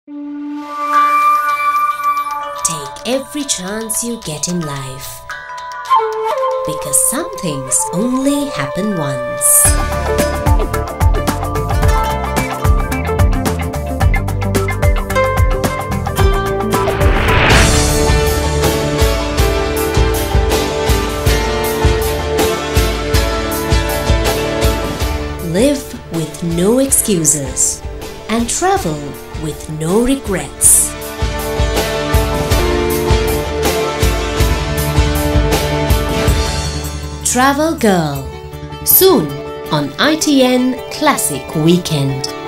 Take every chance you get in life, because some things only happen once. Live with no excuses and travel with no regrets. Travel Girl, soon on ITN Classic Weekend.